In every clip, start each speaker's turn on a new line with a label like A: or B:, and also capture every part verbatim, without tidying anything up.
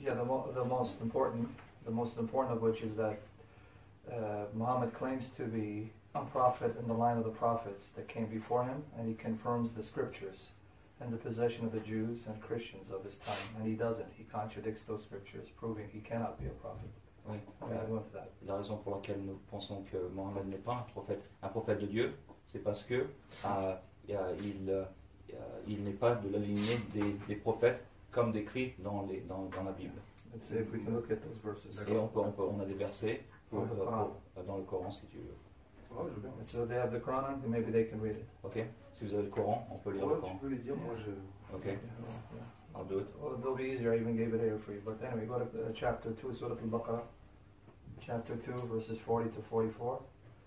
A: Yeah, the, mo- the most important, the most important of which is that uh, Muhammad claims to be a prophet in the line of the prophets that came before him, and he confirms the scriptures in the possession of the Jews and Christians of his time, and he doesn't. He contradicts those scriptures, proving he cannot be a prophet.
B: Oui.
A: Okay, I went to that.
B: La raison pour laquelle nous pensons que Mohammed n'est pas un prophète, un prophète de Dieu, c'est parce que euh, il, euh, il n'est pas de la lignée des, des prophètes comme décrit dans, les, dans, dans la Bible.
A: Let's see if we can look at those verses.
B: Et on, peut, on, peut, on a des versets pour, pour, pour, dans le Coran si tu veux.
C: Oh, je veux bien.
A: So they have the Quran, and maybe they can read it.
B: Ok. Si vous avez le Coran, on peut lire
C: Ouais,
B: le Coran.
C: tu peux les dire, moi je...
B: Ok.
A: Yeah, yeah.
B: I'll do it.
A: Well, they'll be easier. I even gave it here for you. But anyway, go to uh, chapter two, Surah Al-Baqarah. Chapter two, verses forty to forty-four.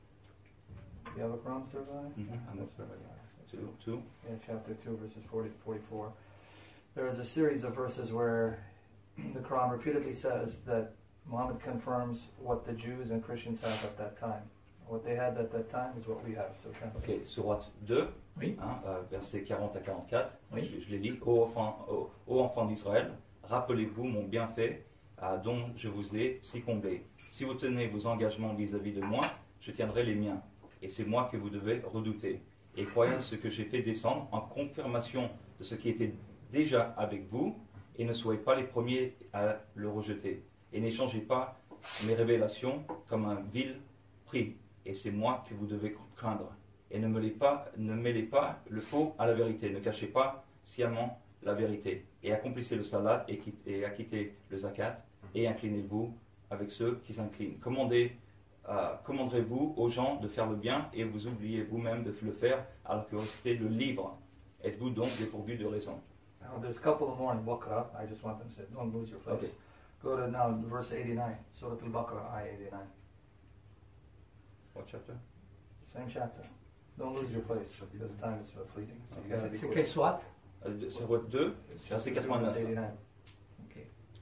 A: You have a Quran, Sir Ryan?
B: Mm-hmm. I'm two, two.
A: Yeah, chapter two, verses forty to forty-four. There is a series of verses where the Quran repeatedly says that Muhammad confirms what the Jews and Christians have at that time. What they had at that time is what we have. So
B: Ok, Sourate deux,
D: oui.
B: hein, euh, versets quarante à quarante-quatre.
D: Oui.
B: Je, je les lis. Ô enfants, ô, ô enfants d'Israël, rappelez-vous mon bienfait euh, dont je vous ai si comblé. Si vous tenez vos engagements vis-à-vis de moi, je tiendrai les miens. Et c'est moi que vous devez redouter. Et croyez à ce que j'ai fait descendre en confirmation de ce qui était déjà avec vous, et ne soyez pas les premiers à le rejeter. Et n'échangez pas mes révélations comme un vil prix. Et c'est moi que vous devez craindre. Et ne mêlez pas, ne mêlez pas le faux à la vérité. Ne cachez pas sciemment la vérité. Et accomplissez le salat et, et acquittez le zakat. Et inclinez-vous avec ceux qui s'inclinent. Commandez, euh, commanderez-vous aux gens de faire le bien et vous oubliez vous-même de le faire alors que restez le livre. Êtes-vous donc dépourvu de raison?
A: Now, there's a couple more in Baqarah. I just want them to say, don't lose your place.
B: Okay.
A: Go to now verse eighty-nine, Surah Al-Baqarah, ayah eighty-nine.
B: What chapter?
A: Same chapter. Don't lose your place because time is fleeting. So you gotta be
D: C'est
A: quick.
D: quelle sourate?
B: Euh, Sourate deux, verset
A: Chapter two,
B: quatre-vingt-neuf.
A: verse eighty-nine.
D: Ok.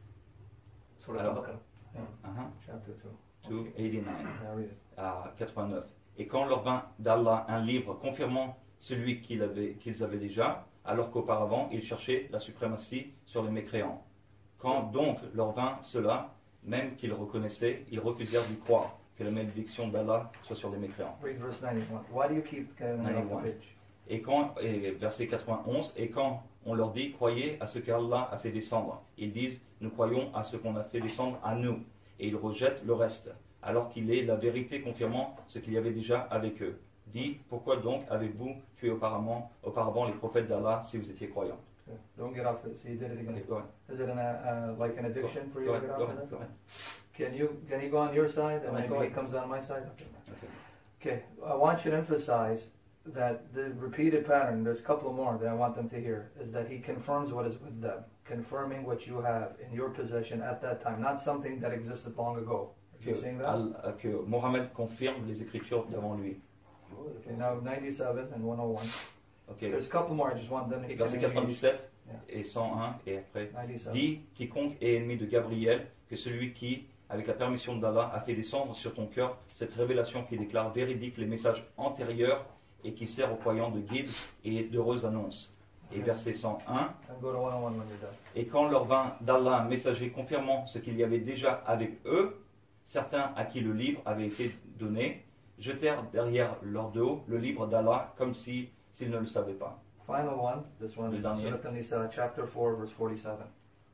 D: Sur
B: Alors.
D: Al-Baqarah.
B: Uh-huh.
A: Chapter two.
B: two eighty-nine.
A: Now read it.
B: À quatre-vingt-neuf. Et quand leur vint d'Allah un livre confirmant celui qu'ils avaient, qu'ils avaient déjà, alors qu'auparavant ils cherchaient la suprématie sur les mécréants. Quand donc leur vint cela, même qu'ils reconnaissaient, ils refusèrent d'y croire, que la malédiction d'Allah soit sur les mécréants.
A: Read verse ninety-one. Why do you keep going off the
B: ninety-one.
A: page?
B: Et quand, et verset quatre-vingt-onze, et quand on leur dit, croyez à ce qu'Allah a fait descendre, ils disent, nous croyons à ce qu'on a fait descendre à nous, et ils rejettent le reste, alors qu'il est la vérité confirmant ce qu'il y avait déjà avec eux. Dit, pourquoi donc avez-vous tué auparavant, auparavant les prophètes d'Allah si vous étiez croyants?
A: Okay. Don't get off it. See, you did it again.
B: Okay, go ahead.
A: Is it an, uh, uh, like an addiction for you
B: Go
A: to
B: ahead,
A: get
B: go
A: off
B: ahead,
A: of
B: go
A: that?
B: ahead.
A: Can you can he go on your side and
B: Go ahead,
A: maybe
B: go
A: he
B: ahead.
A: comes on my side? Okay.
B: Okay.
A: Okay. I want you to emphasize that the repeated pattern. There's a couple more that I want them to hear. Is that he confirms what is with them, confirming what you have in your possession at that time, not something that existed long ago. Are you
B: Que,
A: seeing that?
B: Al- que Mohammed confirme les écritures d'avant lui.
A: Okay. Now ninety-seven and one oh one.
B: Okay.
A: There's a couple more. I just want them to
B: Verset
A: engage.
B: quatre-vingt-dix-sept
A: Yeah.
B: et cent un et après.
A: ninety-seven.
B: Dis, quiconque est ennemi de Gabriel, que celui qui, avec la permission d'Allah, a fait descendre sur ton cœur cette révélation qui déclare véridique les messages antérieurs et qui sert aux croyants de guide et d'heureuse annonce. Et verset cent un,
A: And go to one oh one when you're done.
B: et quand leur vint d'Allah un messager confirmant ce qu'il y avait déjà avec eux, certains à qui le livre avait été donné, jetèrent derrière leur dos le livre d'Allah comme si, s'ils ne le savaient pas.
A: Final one. This one
B: Le
A: is
B: dernier.
A: Surat An-Nisa, chapter four, verse forty-seven.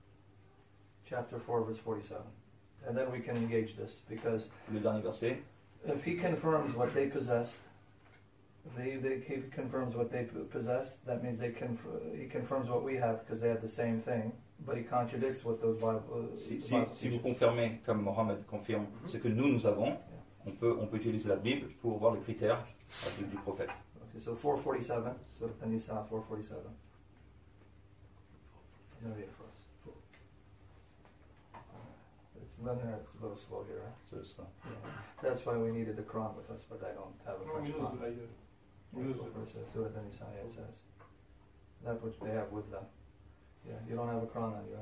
A: Chapter four, verse forty-seven. And then we can engage this, because
B: Le dernier verset.
A: if he confirms what they possessed, if they, they, he confirms what they possess, that means they conf- he confirms what we have, because they had the same thing, but he contradicts what those Bible, uh,
B: Si,
A: the
B: si,
A: Bible
B: si vous
A: teaches.
B: confirmez, comme Mohammed confirme, ce que nous, nous avons, on peut, on peut utiliser la Bible pour voir les critères euh, du, du prophète.
A: Okay, so four forty-seven, Surat An-Nisa four forty-seven. He's going to read it for us. It's, no, no, it's a little slow here, huh?
B: C'est ça.
A: Yeah. That's why we needed the Quran with us, but I don't have a
C: Non,
A: French
C: il nous
A: Quran.
C: aille.
A: Yeah,
C: Nous-
A: of course, that's what An-Nisa, yeah, it says. That's what they have with them. Yeah, you don't have a Quran on you, right?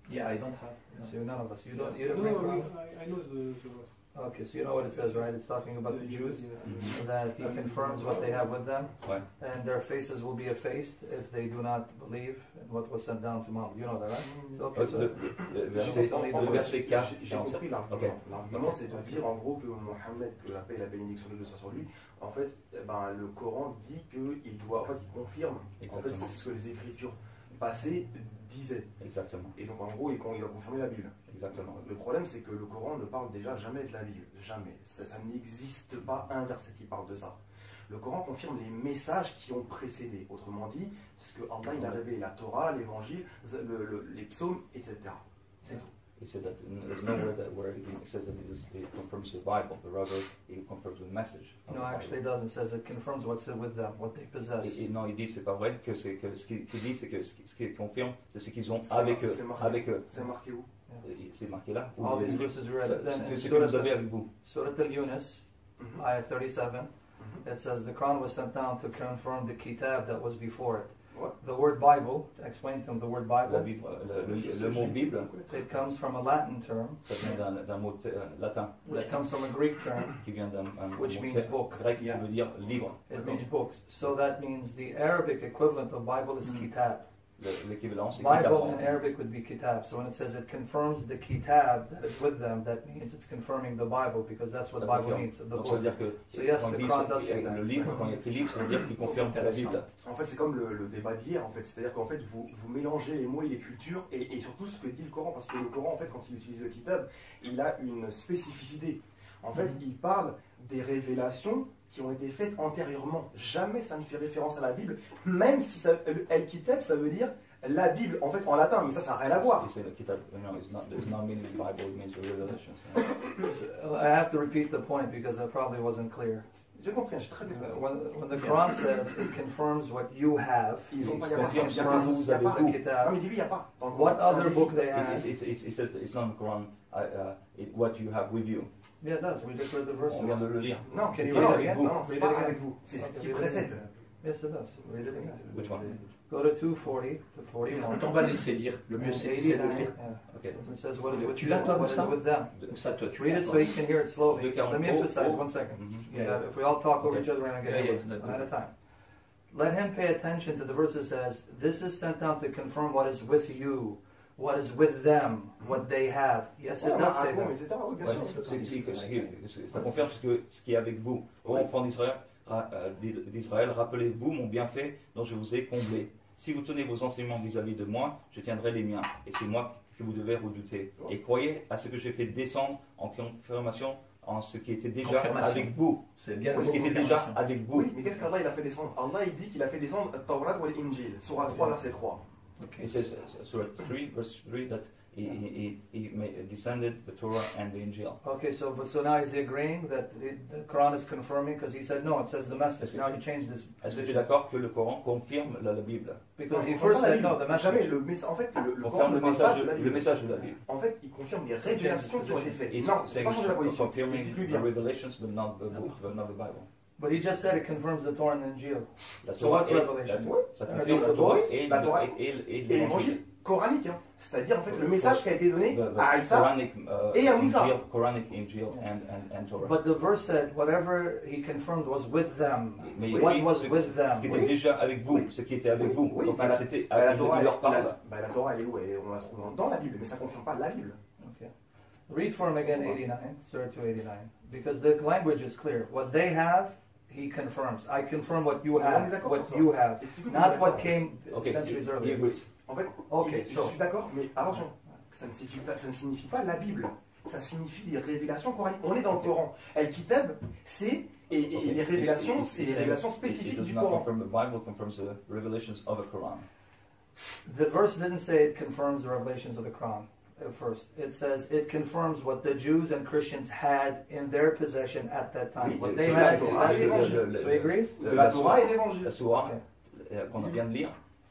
D: Yeah, I don't have. No.
A: So none of us. You don't. You
E: No,
A: don't
E: no,
A: bring
E: no,
A: Quran?
E: I, I know the, the verse.
A: Okay, so you know what it says, right? It's talking about the Jews.
B: Mhm.
A: That he confirms what they have with them,
B: Ouais.
A: and their faces will be effaced if they do not believe in what was sent down to Muhammad. You know that, right? Okay,
B: Euh,
A: so
B: le, le verset,
A: En- en-
B: le verset quatre,
C: J'ai j'ai compris l'argument.
B: Ok.
C: L'argument, c'est de dire en gros que Mohammed, que la paix et la bénédiction de Dieu soit sur lui, en fait, eh ben, le Coran dit qu'il doit, en fait, il confirme en fait,
B: Exactement.
C: ce que les écritures passées disaient.
B: Exactement.
C: Et donc en gros, il, il a confirmé la Bible.
B: Exactement.
C: Le problème, c'est que le Coran ne parle déjà jamais de la Bible. Jamais. Ça, ça n'existe pas un verset qui parle de ça. Le Coran confirme les messages qui ont précédé. Autrement dit, ce que Allah il a révélé, la Torah, l'évangile, le- le- les psaumes, et cetera. C'est tout.
B: He said that there's nowhere that where he says that it, is, it confirms the Bible, but rather it confirms the message. of
A: no,
B: the
A: actually, it
B: Bible.
A: doesn't. It says it confirms what's with them, what they possess.
B: Et, et non, il dit c'est pas vrai que c'est que ce qu'il qu'il dit c'est que ce qui, ce qui confirme c'est ce qu'ils ont
C: C'est
B: avec
C: mar-
B: eux,
C: c'est marqué.
B: avec eux.
C: C'est marqué où?
B: Et c'est marqué là. Vous
A: All
B: les
A: these
B: avez-
A: verses we read.
B: ça-
A: Then
B: ce
A: in
B: que- ce que
A: Surah
B: vous avez
A: Al-
B: avec vous.
A: Surah Al-Yunus,
C: Mhm.
A: ayah thirty-seven,
C: Mhm.
A: it says the Quran was sent down to confirm the kitab that was before it.
C: What?
A: The word Bible, explain to him the word
B: La
A: Bible,
B: Bible, le, le-
C: Je sais,
B: le mot
C: j'ai-
B: Bible,
A: it comes from a Latin term,
B: ça vient d'un d'un mot euh, latin
A: which comes from a Greek term,
B: qui vient d'un un
A: Which
B: mot
A: means
B: grec-
A: book.
B: grec qui
D: Yeah.
B: veut dire livre.
A: it means books. So that means the Arabic equivalent of Bible is
B: Mm.
A: kitab.
B: Le- L'équivalent c'est
A: Bible
B: kitab.
A: in Arabic would be kitab. So when it says it confirms the kitab that is with them, that means it's confirming the Bible because that's what
B: Ça
A: Bible
B: confirme.
A: means, the
B: Donc ça veut
A: book.
B: dire que
A: So yes,
B: quand
A: the
B: il dit
A: Quran
B: ça-
A: does say that.
B: le livre, quand il y a écrit livre, ça veut dire qu'il confirme la Bible.
C: En fait, c'est comme le, le débat d'hier, en fait. C'est-à-dire qu'en fait, vous, vous mélangez les mots et les cultures, et, et surtout ce que dit le Coran, parce que le Coran, en fait, quand il utilise le kitab, il a une spécificité. En fait, il parle des révélations qui ont été faites antérieurement. Jamais ça ne fait référence à la Bible, même si ça, le El-Kitab, ça veut dire la Bible, en fait, en latin, mais ça, ça n'a rien à voir.
B: Et c'est le kitab. No, it's not, it's not meaning the Bible, it means the revelations.
A: So I have to repeat the point because I probably wasn't clear.
C: J'ai compris, j'ai très bien
A: Uh,
C: compris.
A: When, when the Quran says it confirms what you have,
C: Ils ont pas,
B: il
C: il n'y a pas,
B: confirme
C: il y a
B: ce
C: pas,
B: que vous
C: il y a
B: avez
C: pas.
B: vous.
C: Non,
A: kitab,
C: mais dis-lui, il n'y a pas. Dans le
A: what
C: Coran,
A: other
C: c'est
A: book they
B: It's,
A: have?
B: it's, it's, it's, it says that it's not in the Quran, uh, uh, it, what you have with you.
A: Yeah, it does. We just read the verses.
B: On vient de le lire.
C: Non,
A: Can
C: c'est
A: you
C: pas
A: read it
C: avec
A: again?
C: vous.
A: No,
C: Non, c'est
A: read
C: pas
A: it again.
C: avec vous. C'est ce
A: Okay,
C: qui
A: read it
C: précède.
A: again. Yes, it does. Read it again.
B: Which one?
A: Go to two forty to forty-one.
D: On va laisser lire. Le mieux, c'est c'est de
A: eighty-nine,
D: lire.
A: yeah.
B: Okay.
A: It says what is with
D: Tu
A: you,
D: l'as, toi,
A: what is
D: Moussa?
A: with them.
D: Comme ça, toi, tu
A: Read
D: l'as,
A: it so
D: toi.
A: you can hear it slowly.
B: De quarante.
A: Let me
B: Oh,
A: emphasize
B: oh.
A: one second.
B: Mhm.
A: Yeah,
D: Yeah.
A: if we all talk over
B: Okay.
A: each other, we're not
D: Yeah,
A: getting
D: yeah,
A: it
D: it's not
A: one at a
D: good.
A: time. Let him pay attention to the verse that says, "This is sent down to confirm what is with you, what is with them, what they have." Yes, it
C: Ouais,
A: does say
C: Maracon,
A: that.
C: et cetera. Oui, bien
B: Ouais,
C: sûr.
B: c'est- c'est- c'est- c'est- c'est- ça confirme ce, que, ce qui est avec vous. Ô enfants d'Israël, ra- euh, d'Israël, rappelez-vous mon bienfait dont je vous ai comblé. Si vous tenez vos enseignements vis-à-vis de moi, je tiendrai les miens, et c'est moi que vous devez redouter. Et croyez à ce que j'ai fait descendre en confirmation en ce qui était déjà
D: Confirmation.
B: avec vous.
D: C'est bien
B: Ce
D: le
B: qui était déjà
D: confirmation.
B: avec vous.
C: Oui, mais qu'est-ce qu'Allah il a fait descendre? Allah il dit qu'il a fait descendre Tawrat ou l'Injil, Surah trois, verset trois.
D: Okay.
B: It says, uh, Surah three, verse three, that he, he, he, he ma- descended the Torah and the Injil.
A: Okay, so but so now is he agreeing that the, the Quran is confirming because he said no, it says the message. Now he changed this
B: Est-ce que tu es
A: position
B: d'accord que le Coran confirme la, la Bible?
A: because he
C: Non,
A: first
C: pas la
A: said no,
C: Bible.
A: the
C: Jamais
A: message.
C: le message. En fait, le, le Coran
B: Confirme
C: ne
B: le
C: parle pas
B: message,
C: de la
B: le
C: Bible.
B: message de la Bible.
C: En fait, il confirme les révélations qui ont été faites.
B: It's
C: Non, c'est
B: saying
C: pas changer la
B: it's
C: position.
B: confirming
C: Explique-lui
B: the
C: bien.
B: revelations, but not the book, but not the Bible.
A: But he just said it confirms the Torah and the Injil.
B: La
A: So
B: Torah
A: what
B: et la-
A: revelation?
B: la- ça
A: Uh,
B: confirme
A: these
B: la
A: are the
B: Torah
A: books?
B: et
C: La Torah
B: et- et- et
C: Et
B: l'évangile.
C: l'évangile coranique, hein. C'est-à-dire en fait le message qui a été donné
B: The- the
C: à Isa.
B: Quranic, uh,
C: et à Moussa.
B: Injil, Quranic Injil and, and, and Torah.
A: But the verse said whatever he confirmed was with them.
B: Mais
A: What
B: il dit
A: was
B: ce,
A: with
B: ce qui
A: them?
B: était
C: Oui.
B: déjà avec vous,
C: Oui.
B: ce qui était avec
C: Oui,
B: vous.
C: oui,
B: Donc
C: bah, la-
B: c'était,
C: bah, la
B: il,
C: Torah,
B: il leur
C: elle-
B: parle.
C: la- bah, la Torah, elle est où? Elle- On la trouve dans- dans la Bible, mais ça ne confirme pas la Bible.
A: Okay. Read for him again eighty-nine, Surah two eighty-nine. Because the language is clear. What they have, he confirms. I confirm what you
C: On est
A: have,
C: d'accord
A: what
C: sur ça.
A: you have.
C: Explique-nous
A: Not
C: comment
A: what
C: d'accord.
A: came
B: Okay,
A: centuries
B: he
A: earlier.
B: agrees.
C: En fait,
A: Okay,
C: je
A: so-
C: suis d'accord, mais attention, ça ne, signifie pas, ça ne signifie pas la Bible. Ça signifie les révélations coraniques. On est dans le Coran. El-Kitab, c'est. Et, et
B: Okay.
C: les révélations,
B: It's- it's-
C: c'est
B: it's
C: les
B: saying
C: révélations
B: it- it
C: spécifiques
B: does
C: du
B: not
C: Coran.
B: confirm the Bible, confirms the revelations of the Quran.
A: The verse didn't say it confirms the revelations of the Quran at first. It says it confirms what the Jews and Christians had in their possession at that time.
C: Oui,
A: what
C: et
A: they
C: c'est
A: had.
C: la Torah et
A: at-
C: l'évangile.
B: Le- le-
A: So he agrees?
C: De la Torah et l'évangile.
B: La Torah
A: Okay.
B: euh, qu'on vient de lire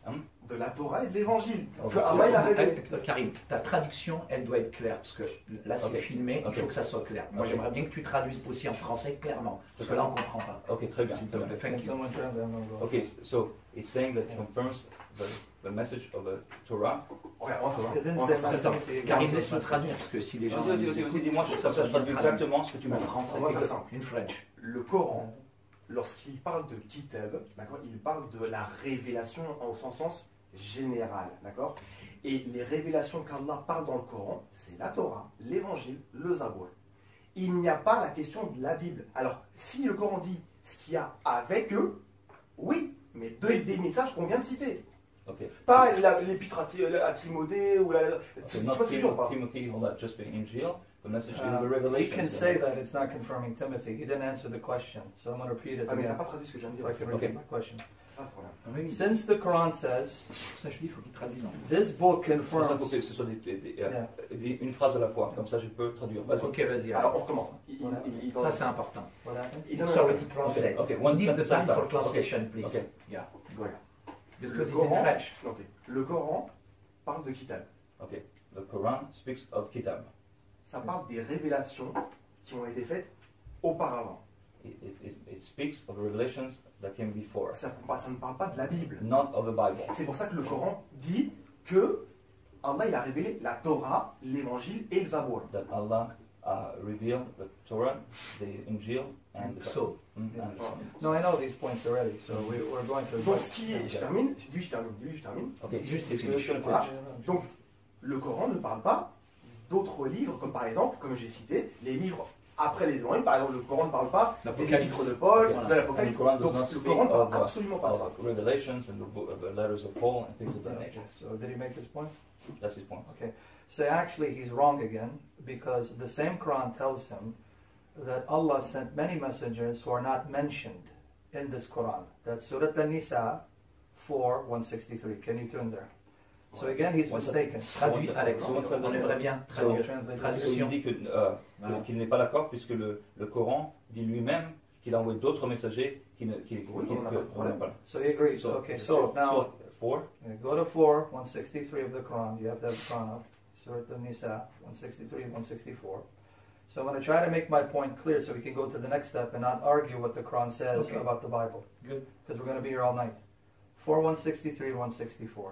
B: Hein?
C: de la Torah et de l'Évangile.
B: Ok.
C: Que Allah, il a révélé.
D: Euh, Karim, ta traduction, elle doit être claire, parce que là c'est
B: Ok.
D: filmé,
B: Ok.
D: il faut que ça soit clair. Moi
B: Ok.
D: j'aimerais bien que tu traduises aussi en français clairement, parce que là on ne comprend pas.
B: Ok, très bien.
D: S'il te plaît,
A: Can
D: thank you.
A: someone translate? I'm gonna go.
B: Okay, so it's saying that it confirms the, the message of the Torah.
C: Regarde, on va faire ça.
A: It didn't
C: On va
A: say
C: faire ça.
D: Attends,
A: message,
D: Karim,
A: it's
D: laisse-le
A: message.
D: traduire, parce que si les gens...
B: Vas-y, vas-y, vas-y, vas-y, dis-moi,
D: Faut que
B: je
D: ça soit
B: je
D: bien
B: traduis
D: traduit.
B: exactement ce que tu m'as
D: En
B: dit.
D: français,
C: On va faire ça.
D: in French.
C: Le Coran, lorsqu'il parle de kitab, d'accord, il parle de la révélation au sens, sens général, d'accord. Et les révélations qu'Allah parle dans le Coran, c'est la Torah, l'Évangile, le Zabour. Il n'y a pas la question de la Bible. Alors, si le Coran dit ce qu'il y a avec eux, oui, mais deux, des messages qu'on vient de citer.
B: Okay.
C: Pas la- l'épître à, Ti- à Timothée ou la.
B: So
C: Tu
B: not
C: vois ce que je veux dire ou pas?
B: Timothy, all that, just the Injil, the message in
A: Uh,
B: the
A: he
B: Revelation.
A: can say that it's not confirming Timothy. He didn't answer the question, so I'm going to repeat it
C: Ah, mais t'as
A: again.
C: pas traduit ce que je viens de
A: If
C: dire.
A: I can
B: Okay.
A: repeat my question.
C: C'est ça le problème.
D: Oui,
A: Since the Quran says,
D: pour ça je dis, il faut qu'il traduise. en
A: this book
B: C'est pour ça qu'il faut
A: confirms.
B: que ce soit des, des- des- euh,
A: Yeah.
B: des- une phrase à la fois, comme ça je peux traduire. Vas-y.
D: Ok, vas-y.
C: Alors, on
D: alors.
C: recommence. Il, il-
A: Voilà.
C: il- il-
D: Ça c'est important.
A: What happened?
C: il donne un-
D: Sorry to translate.
B: Okay, one
D: Need the
B: sentence
D: time
B: at a
D: for
B: time.
D: translation, please.
B: Okay.
D: Yeah, go ahead.
C: Le
D: Because it's in
C: Coran,
D: French.
C: ok. Le Coran parle de kitab.
B: Okay. The Quran speaks of kitab.
C: Ça parle des révélations qui ont été faites auparavant.
B: It, it, it, it speaks of the revelations that came before,
C: Ça, ça ne parle pas de la Bible.
B: not of the Bible.
C: C'est pour ça que le Coran dit que Allah il a révélé la Torah, l'Évangile et le Zabour.
B: That Allah uh, revealed the Torah, the Injil, and the
D: So,
B: Mm, and the Psalms.
A: No, I know these points already, so we, we're going to.
C: Donc ce qui est, je termine, je dis je termine, dis je termine.
B: Okay,
D: Juste
B: it's
D: finish.
B: gonna
C: Voilà.
B: finish.
C: Donc le Coran ne parle pas d'autres livres, comme par exemple, comme j'ai cité, les livres après les évangiles. Par exemple, le Coran ne parle pas des
D: l'Apocalypse.
C: épîtres de Paul,
D: Voilà.
C: de l'Apocalypse.
B: And the Quran does
C: Donc
B: not
C: le
B: speak
C: Coran ne parle
B: of, uh,
C: absolument pas de ça.
B: of revelations and the, bo- of the letters of Paul and things of that
A: Okay,
B: nature.
A: so did he make this point?
B: That's his point.
A: Okay. So actually, he's wrong again because the same Quran tells him that Allah sent many messengers who are not mentioned in this Quran. That's Surah An-Nisa four one sixty-three. Can you turn there? So again, he's
B: One
A: mistaken.
D: traduis,
B: One
D: Alex.
B: second. One second.
D: On aimerait bien
B: So,
D: traduire.
A: Translate
B: So, il
D: Traduction.
B: dit que, euh, que-
D: Voilà.
B: qu'il n'est pas d'accord puisque le, le Coran dit lui-même qu'il a envoyé d'autres messagers qui ne qui,
C: Oui,
B: qui-
C: on n'a
B: que-
C: pas de
B: qu'on n'a
C: problème.
B: pas.
A: So he agrees.
B: So,
A: Okay,
B: sur-
A: so now
B: sur four,
A: yeah, go to four one sixty-three of the Quran. You have to have the Quran up. Surah An-Nisa one sixty-three one sixty-four. So I'm going to try to make my point clear so we can go to the next step and not argue what the Quran says
D: Okay.
A: about the Bible.
D: Good.
A: Because we're going to be here all night. four one sixty-three one sixty-four.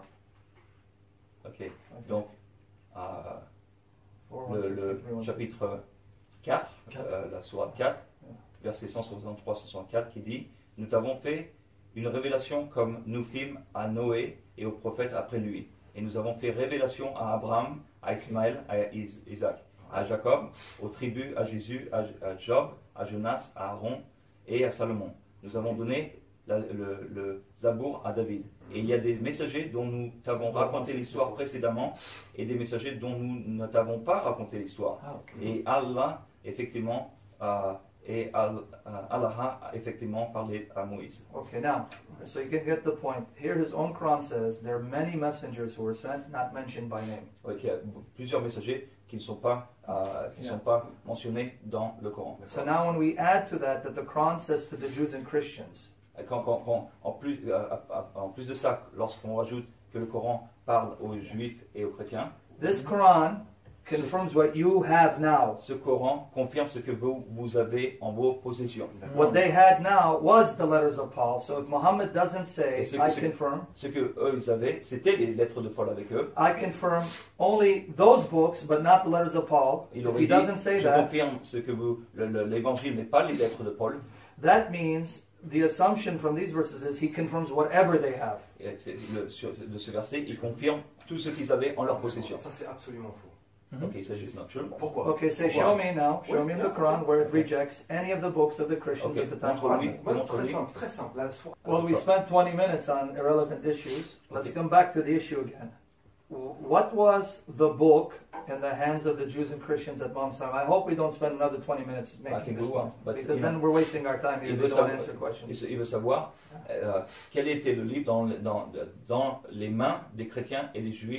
B: ok. Donc, euh,
A: four
B: le,
A: one
B: le
A: sixty-three one sixty-four.
B: chapitre quatre,
D: Quatre.
B: euh, la sourate quatre, verset cent soixante-trois à cent soixante-quatre, qui dit « Nous t'avons fait une révélation comme nous fîmes à Noé et aux prophètes après lui. Et nous avons fait révélation à Abraham, à Ismaël, à Is- Isaac, à Jacob, aux tribus, à Jésus, à, à Job, à Jonas, à Aaron et à Salomon. Nous avons donné la- le, le Zabour à David. Et il y a des messagers dont nous t'avons raconté l'histoire précédemment et des messagers dont nous ne t'avons pas raconté l'histoire.
D: Ah, ok.
B: Et Allah, effectivement, a, et Al- euh, Allah a effectivement parlé à Moïse.
A: Okay, now, so you can get the point. Here his own Quran says there are many messengers who were sent, not mentioned by name.
B: Ouais, il y a plusieurs messagers qui ne sont pas, euh, qui
A: Yeah.
B: sont pas mentionnés dans le Coran.
A: So now when we add to that that the Quran says to the Jews and Christians,
B: Et quand- quand- quand- en, plus, euh, en plus de ça, lorsqu'on rajoute que le Coran parle aux juifs et aux chrétiens,
A: this Quran confirms what you have now.
B: ce Coran confirme ce que vous, vous avez en vos possessions.
A: What they had now was the letters of Paul. So if Muhammad doesn't say,
B: Et ce-
A: I
B: ce-
A: confirm,
B: Ce que eux ils avaient, c'était les lettres de Paul avec eux.
A: I confirm only those books, but not the letters of Paul.
B: Il
A: If
B: aurait
A: he
B: dit,
A: doesnn say
B: je
A: that,
B: confirme ce que vous, le- le- l'évangile n'est pas les lettres de Paul.
A: that means the assumption from these verses is he confirms whatever they have.
B: Et c'est le- sur- de ce verset, il confirme tout ce qu'ils avaient en leur possession.
C: Ça, c'est absolument faux.
B: Ok, il s'agit de notre
C: Pourquoi
A: Okay, say,
C: Pourquoi
A: show me now, show
C: Oui,
A: me in
C: bien.
A: the Quran where it rejects any of the books of the Christians
B: Okay,
A: at the time.
B: montre-lui.
C: Ouais,
B: montre
C: Très
B: lui.
C: simple, très simple. La sourate-
A: Well, we spent twenty minutes on irrelevant issues. Let's
B: Okay.
A: come back to the issue again. W- What was the book in the hands of the Jews and Christians at Mount Sinai? I hope we don't spend another twenty minutes
B: I
A: making
B: think
A: this
B: we will,
A: point,
B: but,
A: because
B: you
A: then
B: know,
A: we're wasting our time if
B: il
A: we
B: veut
A: don't
B: savoir-
A: answer
B: Il,
A: questions.
B: se- il veut savoir euh, quel était le livre dans, dans, dans les mains des chrétiens et des juifs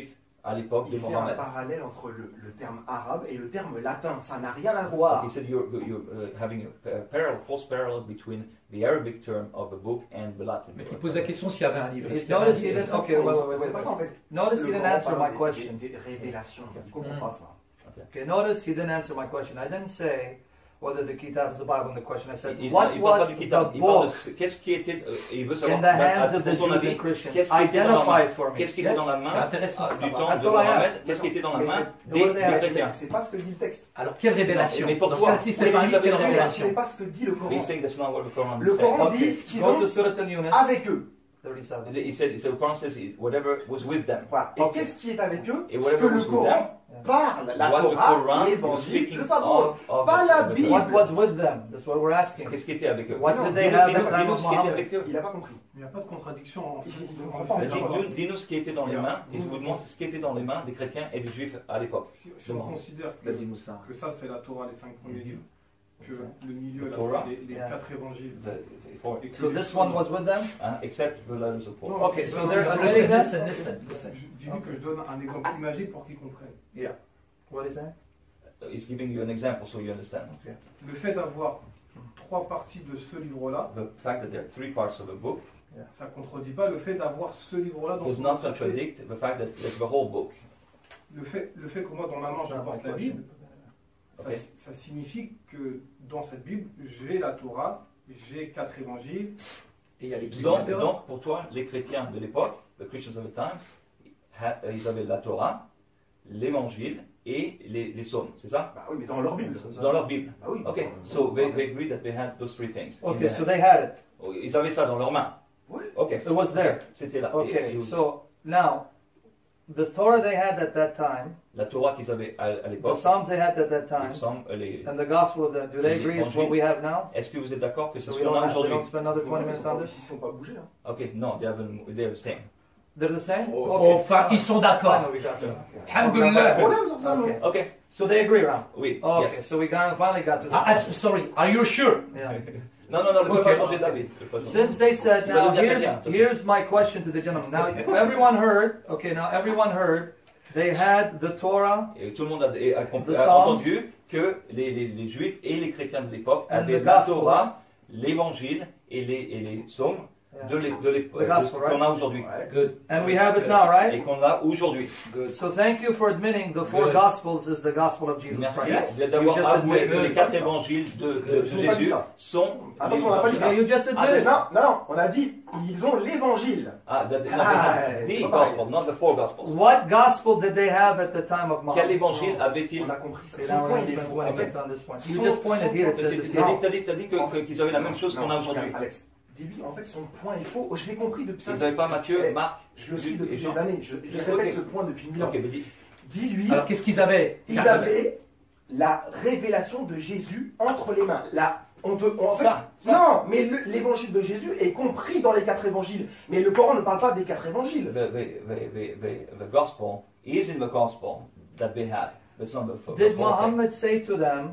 B: à l'époque de
C: Il fait un
B: Mohammed.
C: parallèle entre le, le terme arabe et le terme latin. Ça n'a rien à voir.
B: He said you're, you're uh, having a parallel, false parallel between the Arabic term of the book and the Latin
D: Mais il
B: term.
D: pose la question s'il y avait un livre. Est-ce
A: It-
D: qu'il y avait un
A: Notice he
D: livre?
A: didn't. Okay, wait, wait, wait.
C: C'est pas ça en fait.
A: Notice he
C: Le
A: didn't
C: Coran
A: answer
C: parle
A: my
C: des-
A: question.
C: Des, des révélations. Il comprend
D: Mm.
C: pas ça.
A: Okay, notice he didn't answer my question. I didn't say whether the kitab is the Bible in the question. I said,
B: Il,
A: what
B: il parle pas
A: was
B: du
A: the
B: kitab, il parle de
A: book
B: ce- qu'est-ce qui était, euh, et il veut savoir,
A: in the
B: à-
A: hands
B: à-
A: of the
B: pour ton
A: Jews
B: avis,
A: and Christians?
B: qu'est-ce qui était dans la
A: Identify
B: main,
A: for me.
B: qu'est-ce qui était
A: Yes?
B: dans la main
D: C'est intéressant.
B: euh,
D: à
B: du
D: savoir.
B: temps
A: That's
B: de
A: all I
B: Mohammed,
A: asked.
B: qu'est-ce qui était dans la
C: Mais
B: main
C: c'est-
B: des,
A: What
B: des
A: they are-
B: chrétiens.
C: C'est pas ce que dit le texte.
D: Alors, quelle révélation?
B: Mais pourquoi?
D: Dans ce cas-ci, c'est pas
B: Mais
D: un
B: si
D: livre, quelle
B: vous avez-
C: Ce
D: révélation?
C: n'est pas ce que dit le
B: He's
C: Coran.
B: saying that's not what the Quran
C: Le
B: says.
C: Coran
A: Okay,
C: dit ce qu'ils
A: go
C: ont
A: to Surah Al-Yunus,
C: avec eux.
A: thirty-seven.
B: He said, he said, the Quran says it- whatever was with them.
C: Voilà. Et
A: Ok.
C: qu'est-ce qui est avec eux?
B: Et
C: Ce
B: whatever
C: que le
B: was with them,
C: Coran parle, la
B: what the
C: Torah,
B: Quran was
C: l'évangile,
B: speaking
C: le Sabot.
B: of, of
C: Pas la
B: the
C: Bible.
B: Torah.
A: What was with them? That's what we're asking.
B: Qu'est-ce qui était avec eux?
A: What
C: Non,
A: did they
B: Dis-nous
A: have
B: dis-nous-
A: at the time
B: dis-nous
A: of
B: ce qui était
A: Muhammad?
B: avec eux.
C: Il n'a pas compris.
E: Il n'y a pas de contradiction.
C: Il- il
E: ne
C: comprend
E: comprend
C: pas.
E: pas.
B: Dis- dis- Dis-nous ce qui était dans les mains, et je vous demande ce qui était dans les mains des chrétiens et des juifs à l'époque.
E: Si, si on considère que,
D: Vas-y, Moussa.
E: que ça c'est la Torah, les cinq premiers livres, que le milieu, là,
B: Torah.
E: c'est les, les
A: Yeah.
E: quatre évangiles.
B: The- for-
E: et que
A: So
E: les
A: this
E: autres-
A: one was with them?
B: hein, except the letters of Paul.
E: Non,
A: Okay,
E: je
A: so
E: donne
A: they're
E: un exemple-
A: admitting that?
D: Listen, listen, listen.
E: Je dis que je donne un exemple imagé pour qu'ils comprennent.
A: Yeah. What is that?
B: He's giving you an example so you understand.
E: Le fait d'avoir trois parties de ce livre-là,
B: The fact that there are three parts of a book
E: ça ne contredit pas le fait d'avoir ce livre-là dans
B: does
E: son
B: not
E: entièreté.
B: contradict the fact that there's the whole book.
E: Le fait, le fait que moi, dans ma main, je
A: That's not
E: porte
A: my
E: la Bible,
A: question.
E: ça,
B: Ok.
E: ça signifie que dans cette Bible, j'ai la Torah, j'ai quatre évangiles.
D: Et il y a les
B: Donc, donc, pour toi, les chrétiens de l'époque, the Christians of the time, ha- ils avaient la Torah, l'évangile et les, les psaumes, c'est ça?
C: Bah oui, mais dans leur Bible.
B: Dans leur Bible.
C: Bah oui.
B: Ok, so they, they agreed that they had those three things. in
A: Okay,
B: their
A: so
B: hands.
A: they had it.
B: Oh, ils avaient ça dans leurs mains.
C: Ouais.
B: Ok,
A: It was there.
B: c'était là. Et-
A: Okay,
B: et-
A: so now, the Torah they had at that time,
B: la Torah qu'ils avaient à, à
A: the
B: l'époque,
A: Psalms they had at that
B: les
A: time,
B: psaumes, euh, les-
A: and the Gospel of them, do they agree it's what we have now?
B: est-ce que vous êtes d'accord que c'est
A: So
B: ce
A: we
B: qu'on
A: don't,
B: a
A: have, we
B: aujourd'hui?
A: don't spend another
C: Ils
A: twenty
C: ne
A: minutes on
C: sont,
A: this?
C: sont pas bougés. Hein.
B: Ok, non, they haven't, they're the same.
A: They're the same?
D: Oh,
A: Okay.
D: enfin, ils sont d'accord.
A: Finally, we got there.
C: Il n'y a pas de
D: Alhamdulillah.
C: problème sur ça, non?
A: Okay.
B: Ok,
A: So they agree, Ram?
B: oui,
A: Okay,
B: yes.
A: so we got, finally got to the
D: Ah, ah,
A: question.
D: sorry, are you sure?
A: Yeah.
B: Non, non, non, ne peux
D: Ok.
B: pas changer d'avis. Ne peux pas changer.
A: Since they said,
B: Tu vas
A: now
B: devenir
A: here's,
B: chrétien.
A: here's my question to the gentleman. Now everyone heard, okay, now everyone heard, they had the Torah
B: Et tout le monde a, a- a compris-
A: The
B: a
A: Psalms.
B: entendu que les, les, les juifs et les chrétiens de l'époque
A: And
B: avaient
A: the
B: la
A: gospel.
B: Torah, l'évangile et les, et les psaumes
A: Yeah.
B: de l'é- de l'é-
A: The gospel,
B: de- qu'on
A: right?
B: a aujourd'hui.
C: Ouais.
D: Good.
A: and we have it now,
B: Et
A: right?
B: qu'on a aujourd'hui.
D: Good.
A: So thank you for admitting the four
D: Good.
A: Gospels is the gospel of Jesus
B: Merci
A: Christ.
B: de- d'avoir
A: You just
B: avoué
A: admitted
B: que les
A: it.
B: quatre évangiles de, de- de
C: Je n'ai pas dit
B: Jésus
C: ça.
B: sont
C: Attention,
B: les
C: on n'a pas dit
A: Yeah,
C: ça.
A: you just
B: Ah,
A: admitted it.
C: Non, non, non, on a dit, ils ont l'évangile.
B: Ah, the, the,
C: Ah,
B: the
C: c'est pas pareil.
B: gospel, not the four gospels.
A: What gospel did they have at the time of
B: Quel
A: Muhammad?
B: évangile avait-il?
C: On a compris ça.
A: Okay,
C: Son
A: now we're
C: point,
A: going
C: il
A: to
C: est
A: spend
C: faux.
A: twenty
C: En fait,
A: minutes on this point.
C: son-
A: You just pointed here, it
B: Tu
A: says
B: t'as
A: it's
B: dit,
A: not.
B: t'as dit, t'as dit que- que- qu'ils avaient la même chose qu'on a
C: Non,
B: aujourd'hui.
C: regarde, Alex, dis-lui, en fait, son point est faux. Je l'ai compris depuis ça.
B: Ils n'avaient pas Matthieu,
C: Eh,
B: Marc,
C: Je le suis
B: Luc
C: depuis
B: et Jean.
C: des années. Je, je
B: Ok.
C: répète ce point depuis mille ans.
B: Ok, mais dis-
C: Dis-lui,
D: Alors, qu'est-ce qu'ils avaient?
C: ils avaient la révélation de Jésus entre les mains. La, on te, en fait,
B: Ça, ça.
C: Non, mais le- l'évangile de Jésus est compris dans les quatre évangiles. Mais le Coran ne parle pas des quatre évangiles.
B: the, the, the, the, the, the gospel is in the gospel that they had. It's not the, the
A: Did
B: whole thing.
A: Muhammad say to them,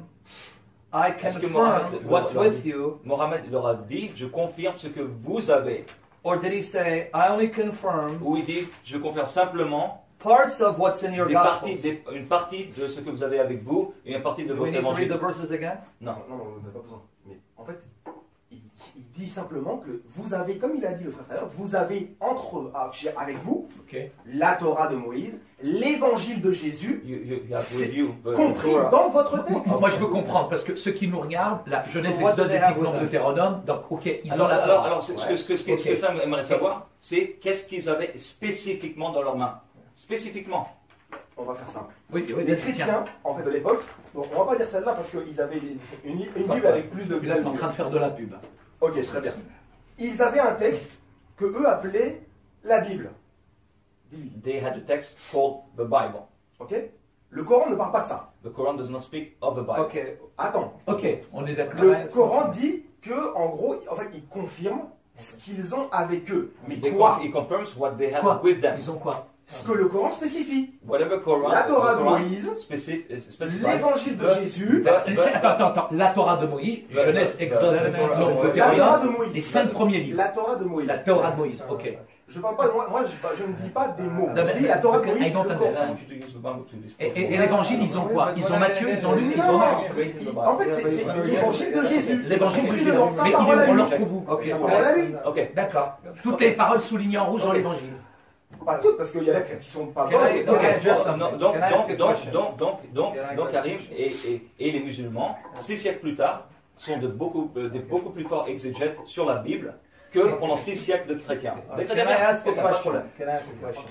A: I
B: Est-ce que
A: confirm
B: Mohammed
A: what's
B: leur-
A: with you?
B: Mohammed leur a dit, je confirme ce que vous avez.
A: Or did he say, I only confirm
B: Ou il dit, je confirme simplement
A: parts of what's in your
B: des parties,
A: Gospels?
B: des- une partie de ce que vous avez avec vous et une partie de
A: Do we
B: votre
A: need to read
B: évangile.
A: the verses again?
B: Non.
C: Non, non, vous n'avez pas besoin. Mais en fait, il, il dit simplement que vous avez, comme il a dit le frère tout à l'heure, vous avez entre, avec vous
D: Ok.
C: la Torah de Moïse, l'évangile de Jésus,
B: You, you, you have
C: C'est
B: with you the- the
C: compris
B: Torah.
C: dans votre
D: Moi,
C: texte.
D: moi, je veux comprendre, parce que ceux qui nous regardent, la Genèse,
A: So what
D: Exode,
A: do they have
D: Lévitique,
A: with them?
D: Deutéronome, donc ok, ils
B: Alors,
D: ont la
B: alors,
D: Torah.
B: alors, ce, ce que, ce que, ce que, ce que
D: Ok.
B: Sam aimerait savoir, c'est qu'est-ce qu'ils avaient spécifiquement dans leurs mains. Spécifiquement.
C: On va faire simple.
D: Oui, oui,
C: Les
D: vas-y, tiens.
C: chrétiens, en fait, de l'époque, bon, on va pas dire celle-là parce qu'ils avaient une, une, une
D: Ouais,
C: Bible
D: ouais.
C: avec plus de...
D: Puis là, tu es en train de faire de la pub.
C: Ok, très bien. Ils avaient un texte que eux appelaient la Bible. Dis-lui.
B: They had a text called the Bible.
C: Ok? Le Coran ne parle pas de ça.
B: The Quran does not speak of the Bible.
A: Okay.
C: Attends.
D: Ok, on est d'accord.
C: Le
A: Ouais, c'est
C: Coran
A: bon.
C: dit que, en gros, en fait, il confirme ce qu'ils ont avec eux. Mais
B: They
C: quoi?
B: conf- It confirms what they had
D: Quoi?
B: with them.
D: Ils ont quoi?
C: ce que le Coran spécifie.
B: Whatever Quran,
C: La Torah
B: the
C: de
B: Quran
C: Moïse,
B: specif- uh, specifies,
C: l'évangile de
B: but-
C: Jésus,
B: but-
D: Euh, c'est- Attends, attends, attends. La Torah de Moïse,
B: Bah,
D: Genèse,
B: bah,
D: Exode,
B: bah, bah,
D: Nombre,
B: bah,
C: la
D: Deutéronome,
C: Torah de Moïse.
D: les cinq premiers livres.
C: La Torah de Moïse.
D: La Torah de Moïse, ok.
C: Je parle pas de moi, moi je, je ne dis pas des mots.
D: Non,
C: Je
D: mais-
C: dis la Torah de
D: I
C: Moïse,
D: don't
C: le
D: understand.
C: Coran.
B: to use the Bible to disprove
D: Et, et- et
B: the
D: l'évangile, ils ont quoi? Ils ont Matthieu, ils ont Luc, ils ont Marc.
C: En fait, c'est c'est l'évangile de Jésus.
D: L'évangile de
C: Compris
D: Jésus.
C: dedans, sa
D: Mais il
C: parole
D: est,
C: à
D: on
C: lui.
D: leur trouve où? Ok,
C: Sa
D: ok.
C: parole à lui.
B: Ok.
D: D'accord. Toutes les paroles soulignées en rouge dans l'évangile.
C: Pas toutes, parce qu'il y en a qui sont pas
A: Can I-
C: bonnes.
A: can I just-
B: Donc, donc, donc,
A: Can I ask a
B: donc, donc,
A: question?
B: donc, donc, donc,
A: Can I
B: donc
A: ask a
B: Karim
A: question?
B: et, et, et les musulmans, six siècles plus tard, sont de beaucoup, euh, des beaucoup plus forts exégètes sur la Bible que pendant six siècles de chrétiens. Les
A: Can
B: chrétiens,
A: I ask a
B: ok, pas de
A: question?
B: problème.
A: Can I ask a question?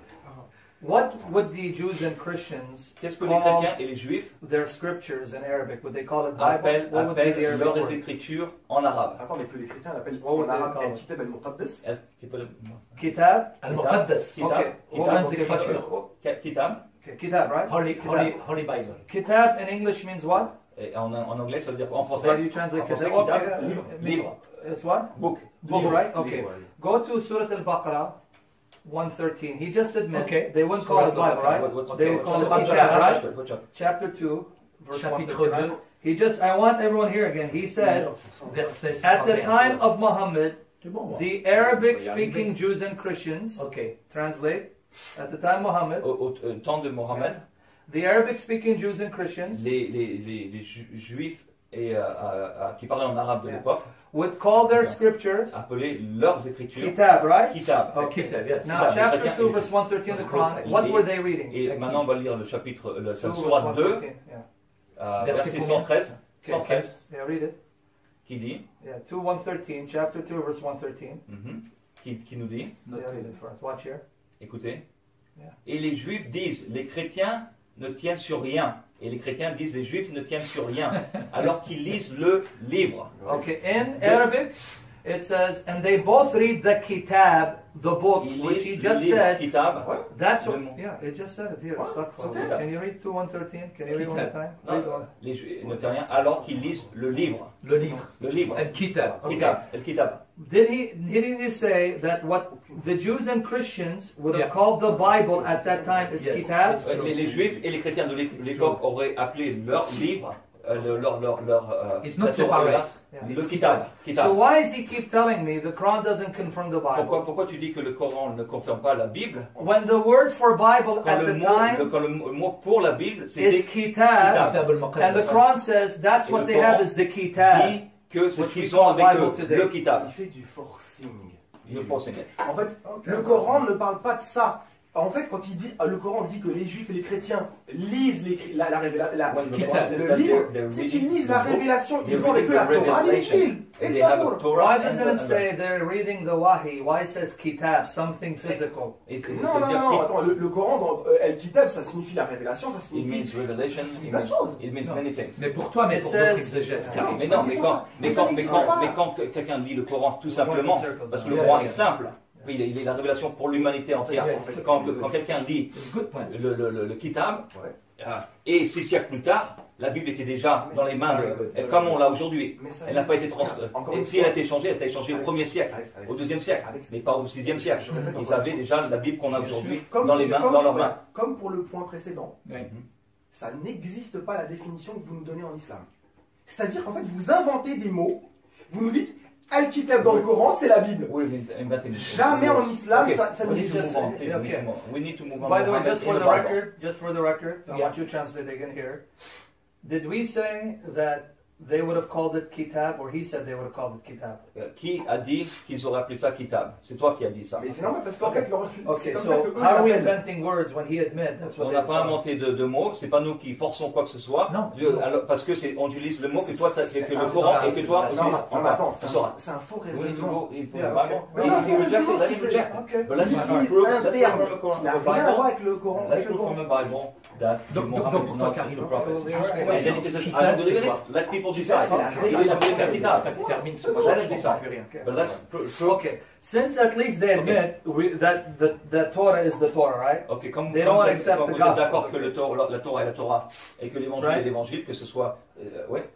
A: What would the Jews and Christians
B: Qu'est-ce que les
A: call
B: chrétiens et les juifs
A: their scriptures in Arabic? Would they call it Bible?
B: appellent,
A: What would be the
B: appellent
A: Arabic
B: leurs
A: word?
B: écritures en arabe?
C: Attends, mais que les chrétiens l'appellent
A: What would
C: en
A: they
C: arabe
A: call it?
C: Al-Kitab al-Muqaddas.
B: El- qui peut le-
A: Kitab?
D: Al-Muqaddas.
B: Kitab.
A: Okay.
D: Les
A: What-
D: saintes
A: okay,
D: écritures.
A: what-
B: Ki- Kitab,
A: okay, Kitab, right?
D: Holy,
A: Kitab.
D: Holy, Holy Bible.
A: Kitab in English means what?
B: et en, en anglais ça veut dire en
A: How do
B: français,
A: you translate
B: en français,
A: Kitab?
B: kitab,
A: Okay,
B: livre,
A: it means-
B: livre,
A: It's what?
B: book.
A: Book,
B: Livre.
A: right? Okay.
C: Livre,
A: Go to Surah Al-Baqarah one thirteen. He just admitted
D: Okay.
A: they wouldn't call it Bible, right?
B: What- what-
A: They
B: okay,
A: would call
B: so
A: it
B: what
A: Kitab,
B: chapter?
A: right?
B: What chapter?
A: Chapter two, verse
D: Chapitre
A: one fifty-nine.
D: deux,
A: He just, I want everyone here again. He said,
D: verset
A: at the
D: cinquante et un.
A: time of Muhammad,
D: C'est bon, moi.
A: the Arabic-speaking Jews and Christians,
D: Ok.
A: translate, at the time of Muhammad,
B: Au, au- au temps de Mohammed,
A: the Arabic-speaking Jews and Christians
B: les, les, les, les ju- juifs et, euh, euh, euh, qui parlaient en arabe de
A: Yeah.
B: l'époque
A: would call their scriptures
B: appelaient leurs écritures
A: Kitab, right?
B: Kitab.
A: Okay.
D: Kitab, yes.
A: Now,
B: Kitab, les
A: chapter
B: chrétiens
A: two,
B: et-
A: verse one thirteen of the Quran,
B: Et-
A: what were they reading?
B: Et maintenant on va lire le chapitre, le
A: Two, verse
B: Sourate
A: one
B: deux,
A: thirteen, yeah.
B: euh,
D: Verset
B: verset
D: combien?
B: cent treize,
A: Okay.
B: cent treize,
A: Yeah, read it.
B: qui dit,
A: Yeah, two one thirteen, chapter two, verse one thirteen.
B: mhm, qui, qui nous dit,
A: Yeah, read it for us. Watch here.
B: écoutez,
A: Yeah.
B: et les juifs disent, les chrétiens ne tiennent sur rien, et les chrétiens disent, les juifs ne tiennent sur rien, alors qu'ils lisent le livre.
A: Okay, in Arabic, it says, and they both read the Kitab, the book,
B: Ils
A: which he
B: lisent le
A: just
B: livre,
A: said.
B: Kitab.
C: Ouais.
A: That's what,
B: Le mot.
A: yeah, it just said it here. It's
C: What?
A: stuck for
C: It's
A: me.
C: okay.
A: Can you read two one thirteen? Can you read one more time?
B: Non,
A: Read one.
B: les juifs ne tiennent rien, alors qu'ils lisent le livre.
D: Le livre.
B: Le livre.
D: El Kitab.
A: Okay.
B: Kitab, el Kitab.
A: Did he, didn't he say that what the Jews and Christians would have
D: Yeah.
A: called the Bible at that time is
D: Yes.
A: Kitab?
D: It's
B: Ouais, les, les juifs et les chrétiens de l'é-
D: It's
B: l'époque
D: true.
B: auraient appelé leur livre, euh, le- leur, leur, leur, euh,
D: It's not
B: la Torah,
D: separate.
A: Yeah.
B: le
D: It's
B: Kitab. Kitab.
A: So why does he keep telling me the Quran doesn't confirm the Bible?
B: Pourquoi, pourquoi tu dis que le Coran ne confirme pas la Bible?
A: When the word for Bible
B: Quand
A: at
B: le
A: the
B: mot, le,
A: time
B: quand le mot- le mot pour la Bible,
A: is
B: c'était
A: Kitab,
D: Kitab
A: and the
D: al-Muqaddas.
A: Quran says that's
B: Et
A: what
B: le
A: they
B: Coran
A: have is the Kitab.
B: dit que c'est
A: What
B: ce qu'ils
A: we
B: sont
A: call
B: avec
A: Bible
B: eux,
A: today.
B: le Kitab.
C: Il fait du forcing.
B: Il faut enseigner.
C: En fait, le Coran ne parle pas de ça. En fait, quand il dit, le Coran dit que les juifs et les chrétiens lisent les, la, la, révéla- la-
B: Ouais,
C: le,
D: Kitab.
C: le livre, c'est qu'ils lisent la révélation. Ils ont avec eux la Torah et l'Injil. Et
B: They
C: ça
B: have a
C: pour.
B: Torah
A: Why
B: and
A: doesn't it
B: the-
A: say they're reading the Wahi? Why it says Kitab, something physical?
B: Et- et
C: Non,
B: ça veut
C: non,
B: dire
C: non,
B: qu'il-
C: attends, le, le Coran dans euh, El Kitab, ça signifie la révélation, ça
B: It
C: signifie.
B: means revelation,
C: Ça signifie
B: it
C: plein de
B: means,
C: choses.
B: it means
D: Non.
B: many things.
D: Mais pour toi, mais
A: It
D: pour
A: says-
D: d'autres exégèses,
A: Ah,
D: Karim.
B: Mais non, mais quand, mais
C: Mais
B: quand,
C: ça
B: mais
C: n'existe
B: quand,
C: pas.
B: mais quand que- quelqu'un lit le Coran tout simplement, parce que le
D: Yeah,
B: Coran
D: yeah.
B: est simple, il est, il est la révélation pour l'humanité entière.
D: Yeah.
B: Quand, quand quelqu'un lit
D: It's a good point.
B: le, le, le, le Kitab,
C: Ouais.
B: euh, et six siècles plus tard, la Bible était déjà dans les mains de,
D: Ah,
B: et comme on l'a aujourd'hui.
C: Mais ça-
B: Elle n'a pas été trans.
C: Encore
B: Et
C: une
B: si
C: fois-
B: elle a été changée, elle a été changée au
C: Alex,
B: premier siècle,
C: Alex, Alex,
B: au deuxième siècle,
C: Alex,
B: mais pas au sixième siècle.
C: je répète
B: Ils
C: encore une
B: avaient
C: fois.
B: déjà la Bible qu'on a
D: Bien
B: aujourd'hui
C: Comme,
B: dans les mains,
C: comme-
B: dans leurs mains.
C: voilà, comme pour le point précédent,
D: Ouais.
C: ça n'existe pas la définition que vous nous donnez en islam. C'est-à-dire qu'en fait, vous inventez des mots, vous nous dites Al-Kitab dans le Coran, c'est la Bible.
B: Oui, mais inventing-
C: Jamais en islam,
B: Okay,
C: ça, ça
B: we need
C: n'existe
B: to move
C: pas.
B: on, please, we need
A: Okay.
B: to move on. We need to move on.
A: By the way,
B: Mohammed
A: just
B: in
A: for
B: the
A: the
B: Bible.
A: record, just for the record, I
D: Yeah.
A: want you to translate again here. Did we say that they would have called it Kitab, or he said they would have called it Kitab?
B: Euh, Qui a dit qu'ils auraient appelé ça Kitab? C'est toi qui as dit ça.
C: Mais c'est normal parce qu'en
A: Okay.
C: fait, leur- c'est
A: Okay,
C: comme ça
A: so
C: que eux
A: how are we
C: l'appellent.
A: inventing words when he admit that's what
B: On
A: they
B: n'a pas
A: call it?
B: inventé de, de mots, c'est pas nous qui forçons quoi que ce soit.
D: Non.
B: Je- alors, parce que c'est, on utilise le mot que toi, t'as- que, que le
C: un-
B: Coran
D: non,
B: et que toi,
D: c'est-
C: Non,
B: utilises.
C: non, mais attends,
B: Tu
C: c'est un,
B: sauras.
C: c'est un faux
B: We need to
C: raisonnement.
B: go- il faut
A: Yeah,
B: le Bible.
A: okay.
C: Mais c'est un
B: He
C: faux
B: rejects it,
C: raisonnement,
B: let
C: ce
B: him
C: qu'il
B: reject.
C: fait.
A: Okay.
B: But let's
C: Il
B: prove-
C: utilise un
B: let's
C: terme
B: prove from the Coran-
C: qui n'a
B: the
C: rien à
B: Bible.
C: voir avec le Coran.
B: Let's
C: avec le
B: prove
C: Coran.
B: from the Bible that
D: Donc, donc,
B: Muhammad
D: donc,
B: is
D: pour
B: not
D: toi,
B: the
D: Karim,
B: true prophet.
A: Juste
D: pour
B: And
D: moi,
B: then if he says, I
D: Kitab,
B: don't
D: c'est
B: believe
D: quoi?
B: it, let people
C: C'est
B: decide.
C: la
B: Il faut
C: révélation.
B: dire Kitab.
D: Toi qui termines, parce que moi,
B: Là,
D: je
B: je dis
D: comprends
B: ça.
D: plus rien.
B: But let's pr- prove.
A: Okay, since at least they admit we, that the, the Torah is the Torah, right?
B: Ok, comme,
A: They
B: comme
A: don't
B: vous, êtes-
A: accept
B: comme
A: the
B: vous êtes
A: gospel.
B: d'accord que le Torah, la Torah est la Torah et que l'évangile
A: Right.
B: est l'évangile, que ce soit, euh, ouais,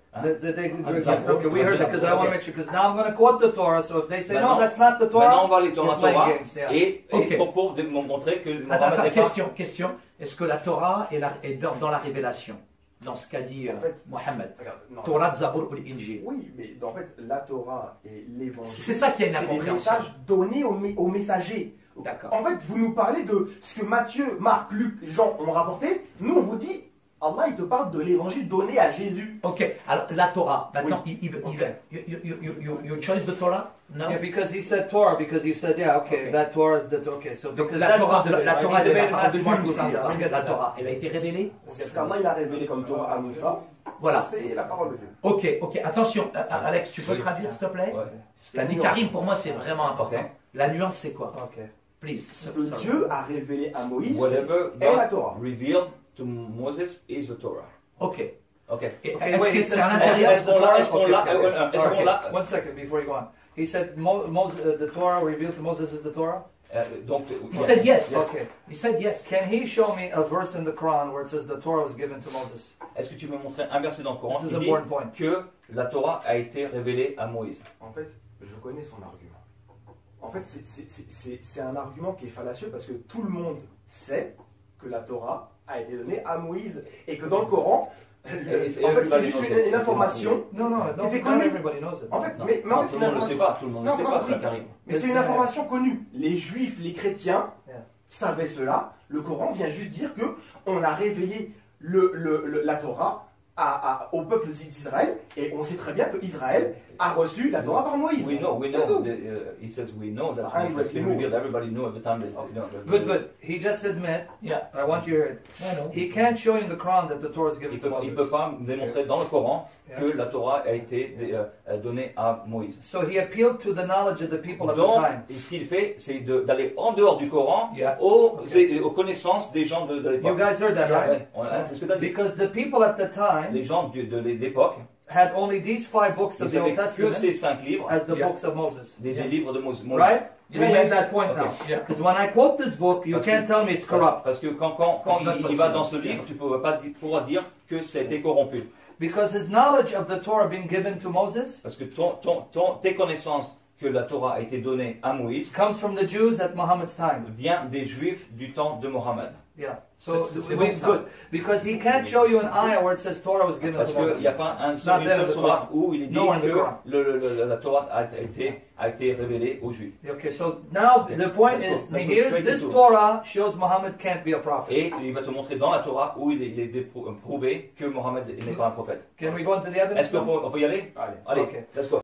B: Hein?
A: They- they- they-
B: Un
A: okay,
B: Zabur,
A: okay, we
B: un
A: heard it because I want to
B: Zabur,
A: make sure. Because now I'm going to quote the Torah. So if they say
B: Maintenant-
A: no, that's not the
B: Maintenant, on
A: Torah,
B: va aller dans la
A: you're playing
B: Torah
A: games, yeah.
B: et, et
D: Ok.
B: pour, pour dé- montrer que
D: Attends,
B: Mohammed
D: attends,
B: n'est pas...
D: question, question. Est-ce que la Torah est, la- est dans, dans la révélation, dans ce qu'a dit euh,
C: En fait,
D: Mohammed?
C: Regarde, non,
D: Torah, Zabur ou l'Injil.
C: Oui, mais en fait, la Torah et l'évangile,
D: C'est ça qui est une
C: c'est des
D: incompréhension.
C: messages donnés aux, mé- aux messagers.
D: D'accord.
C: En fait, vous nous parlez de ce que Matthieu, Marc, Luc, Jean ont rapporté. Nous, on vous dit, Allah, il te parle de l'évangile donné à Jésus.
D: Ok, alors la Torah, maintenant, il, il, il,
A: Okay.
D: you, you, you, you, you choose the Torah? No?
A: Yeah, because he said Torah, because he said, yeah, okay,
D: Okay.
A: that Torah is the okay. So
D: Donc
A: because
D: la
A: that's
D: Torah,
A: not the
D: la,
A: debate,
D: la
A: right?
D: Torah,
A: We
D: de la
A: debated
D: parole de
A: Matthew,
D: Dieu,
A: Mark,
D: nous
A: Luke,
D: savons.
A: John. We'll get to
D: La
A: that.
D: Torah, elle a été révélée?
C: Ce qu'Allah, il a révélé comme Torah à Moussa,
D: Voilà.
C: c'est la parole de Dieu.
D: Ok, ok, attention, euh, euh, Alex, tu peux
B: Oui.
D: traduire s'il te plaît?
B: Ouais.
D: T'as dit Karim, pour moi c'est vraiment important.
B: Ok.
D: La nuance c'est quoi?
A: Okay.
D: Please.
C: Ce que Dieu a révélé à Moïse
B: Whatever
C: est la
B: God
C: Torah.
B: revealed to Moses is the Torah.
D: Ok.
B: Ok.
D: Et
A: Okay,
D: est-ce
A: wait,
D: que
A: he
D: c'est
A: says
D: à
A: Moses
D: l'intérieur?
B: Est-ce qu'on l'a- est-ce qu'on l'a-
A: Okay, okay,
B: euh, est-ce qu'on
A: okay.
B: l'a-
A: One second before you go on. He said Mo- Moses, uh, the Torah revealed to Moses is the Torah.
B: Euh, donc,
D: He said yes.
A: Okay.
D: He said yes.
A: Can he show me a verse in the Quran where it says the Torah was given to Moses?
B: Est-ce que tu peux montrer un verset dans le Coran
A: This is
B: qui
A: an
B: dit
A: important point.
B: que la Torah a été révélée à Moïse?
C: En fait, je connais son argument. En fait, c'est- c'est- c'est c'est- c'est un argument qui est fallacieux parce que tout le monde sait que la Torah a été donnée à Moïse et que dans le Coran, le-
B: Et- et
C: en fait, c'est
B: everybody
C: juste
B: knows
C: une,
B: it.
C: une information.
A: No, no, no.
C: Il était
A: Not
C: connu.
A: everybody knows it.
C: En fait,
B: Non,
C: mais, mais en
B: non,
C: fait,
B: tout
C: c'est
B: le
C: une
B: monde ne le sait
C: information.
B: pas, tout le monde ne
C: Non,
B: sait
C: non,
B: pas
C: oui.
B: ça, Karim.
C: Mais c'est une information connue. Les juifs, les chrétiens
A: Yeah.
C: savaient cela. Le Coran vient juste dire que on a révélé le, le- le- la Torah à- à- au peuple d'Israël et on sait très bien que Israël a reçu la Torah par Moïse.
B: We know, we
C: C'est
B: know.
C: tout.
B: The, uh, he says we know that
C: Ça
B: he
C: arrive avec les mots.
B: revealed. Everybody knew at the time that, you know, that-
A: Good, good. He just admit.
D: Yeah.
A: I want you to hear it.
D: I know.
A: He can't show you in the Quran that the Torah is
B: Il
A: given
B: ne
A: to
B: peut, il
A: Moses.
B: peut pas démontrer dans le Coran
A: Yeah.
B: que la Torah a été euh, euh, donnée à Moïse.
A: So he appealed to the knowledge of the people at the
B: Donc,
A: time.
B: ce qu'il fait, c'est de- d'aller en dehors du Coran
D: Yeah.
B: aux, et- aux connaissances des gens de, de
A: You
B: l'époque.
A: guys heard that,
B: Yeah,
A: right?
B: ouais, on- hein, c'est ce que tu as dit.
A: Because the people at the time
B: Les gens du- de l'époque,
A: had only these five books of
B: ils
A: the
B: n'avaient
A: Old
B: que
A: Testament
B: ces cinq livres,
A: as the
D: Yeah.
A: books of Moses.
B: des, des
D: Yeah.
B: livres de Moïse. Moïse.
A: Right? We
D: Yeah,
A: made
D: yes.
A: that point
B: Okay.
A: now.
D: Yeah.
A: Because when I quote this book, you
B: Parce
A: can't
B: que-
A: tell me it's
B: Parce,
A: corrupt.
B: parce que quand, quand, quand
D: It's not
B: il, il
D: possible.
B: va dans ce livre, tu ne pourras pas di- pourras dire que c'était corrompu.
A: Because his knowledge of the Torah being given to Moses
B: Parce que ton, ton, ton, tes connaissances que la Torah a été donnée à Moïse
A: comes from the Jews at Muhammad's time.
B: vient des Juifs du temps de Mohammed.
A: Yeah. So
D: C'est- c'est
A: it's
D: bon, ça.
A: good. Because he can't show you an ayah where it says Torah was given
B: Parce
A: to
B: qu'il
A: Moses.
B: n'y a pas un
A: Not
B: seul, une
A: there in
B: seule
A: the
B: sourate
A: Quran.
B: où il est dit
A: No in the
B: que
A: Quran.
B: le, le- le- la Torah a été, a été révélée aux Juifs.
A: Okay, so now
B: Okay.
A: the point
B: Let's go.
A: is,
B: Let's go
A: here's
B: straight
A: this
B: into it.
A: Torah shows Muhammad can't be a prophet.
B: Et il va te montrer dans la Torah où il est, il est déprou- prouvé que Mohammed n'est pas un prophète.
A: Can we go into the evidence?
B: Est-ce qu'on
A: now?
B: peut, on peut y aller?
C: Allez.
B: Allez,
A: Okay.
B: let's go.